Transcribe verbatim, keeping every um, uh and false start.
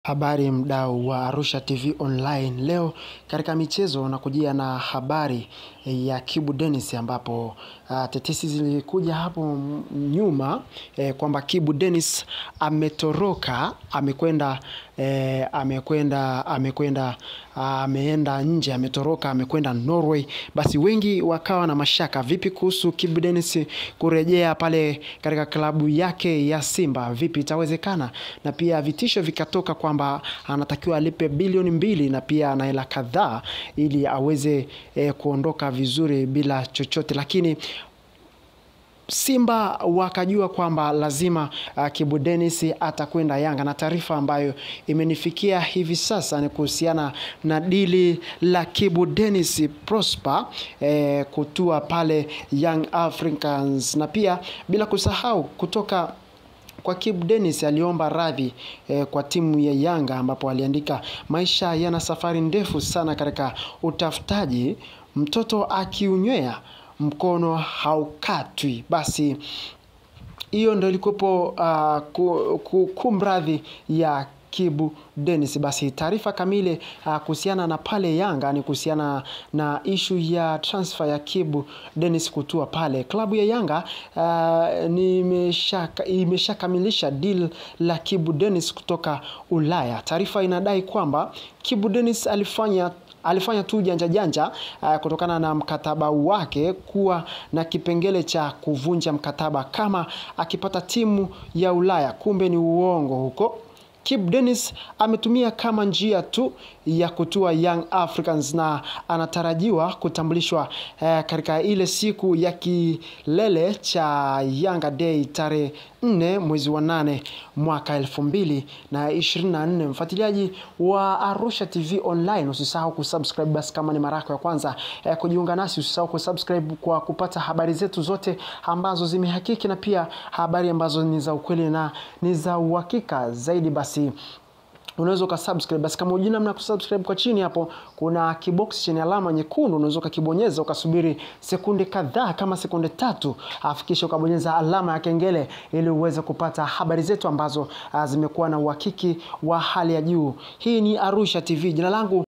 Habari mdau wa Arusha T V Online. Leo katika michezo nakujia na habari ya Kibu Denis ambapo uh, tetesi zilikuja hapo nyuma eh, kwamba Kibu Denis ametoroka, amekwenda eh, amekwenda amekwenda ameenda nje, ametoroka, amekwenda Norway. Basi wengi wakawa na mashaka, vipi kuhusu Kibu Denis kurejea pale katika klabu yake ya Simba, vipi itawezekana? Na pia vitisho vikatoka kwamba anatakiwa alipe bilioni mbili na pia na hela kadhaa ili aweze eh, kuondoka vizuri bila chochote, lakini Simba wakajua kwamba lazima uh, Kibu Denis atakwenda Yanga, na taarifa ambayo imenifikia hivi sasa ni kuhusiana na dili la Kibu Denis Prosper eh, kutua pale Young Africans. Na pia bila kusahau kutoka kwa Kibu Denis aliomba radhi eh, kwa timu ya Yanga ambapo aliandika, maisha yana safari ndefu sana katika utafutaji, mtoto akiunywea mkono haukatwi. Basi hiyo ndio ilikopo uh, kumradhi ya Kibu Denis. Basi taarifa kamili uh, kuhusiana na pale Yanga ni kuhusiana na issue ya transfer ya Kibu Denis kutua pale klabu ya Yanga. Uh, nimeshaka imeshakamilisha deal la Kibu Denis kutoka Ulaya. Taarifa inadai kwamba Kibu Denis alifanya alifanya tu janja janja uh, kutokana na mkataba wake kuwa na kipengele cha kuvunja mkataba kama akipata timu ya Ulaya. Kumbe ni uongo huko. Kibu Denis ametumia kama njia tu ya kutua Young Africans na anatarajiwa kutambulishwa eh, katika ile siku ya kilele cha Yanga Day tarehe nne mwezi wa nane mwaka elfu mbili na ishirini na nne. Mfuatiliaji wa Arusha T V Online, usisahau kusubscribe basi kama ni mara yako ya kwanza eh, kujiunga nasi. Usisahau kusubscribe kwa kupata habari zetu zote ambazo zimehakiki na pia habari ambazo ni za ukweli na ni za uhakika zaidi. Basi unaweza ukasubscribe. Basi kama hujui namna kusubscribe, kwa chini hapo kuna kibox chenye alama nyekundu, unaweza ukakibonyeza ukasubiri sekunde kadhaa kama sekunde tatu, afikisha ukabonyeza alama ya kengele ili uweze kupata habari zetu ambazo zimekuwa na uhakiki wa hali ya juu. Hii ni Arusha T V. Jina langu